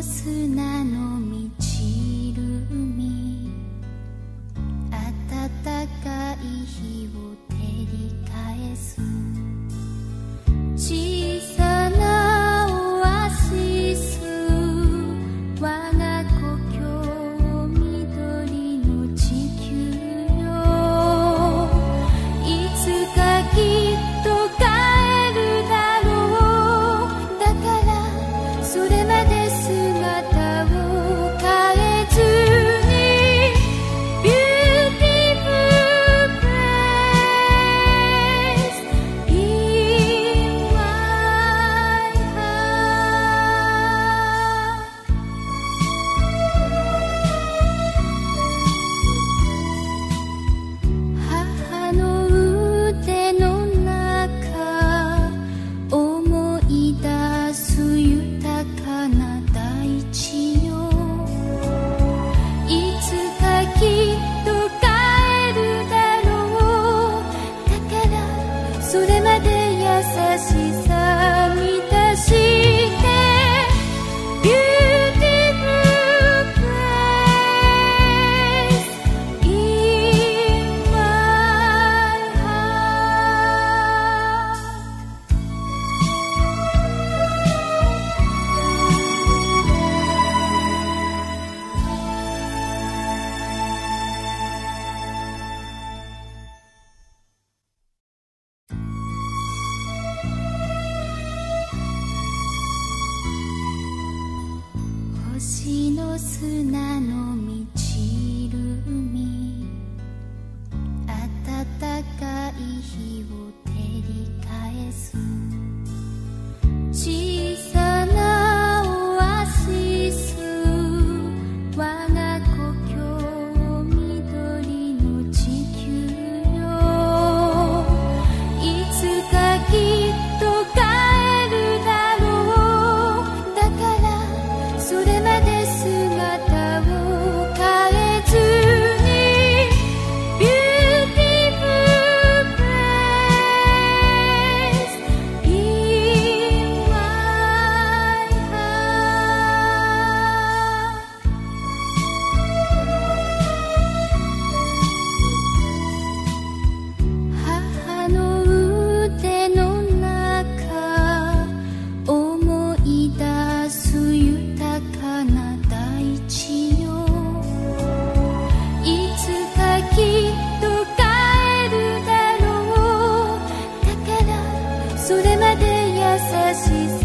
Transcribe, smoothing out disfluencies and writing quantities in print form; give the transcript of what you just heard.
砂の満ちる海、暖かい日を照り返す小さなオアシス、我が故郷緑の地球よ。いつかきっと帰るだろう。だからそれまで姿を変えずに Beautiful place in my heart。 母の腕の中思い出す豊かな大地よ。いつかきっと帰るだろう。だからそれまで優しさ満たして Beautiful place in my heart。 星の砂の満ちる海、暖かい日を照り返す小さなオアシス、我が故郷緑の地球よ。いつかきっと帰るだろう。だからそれまで姿を変えずに Beautiful place in my heart。 母の腕の中思い出す豊かな大地よ。いつかきっと帰るだろう。だからそれまで優しさ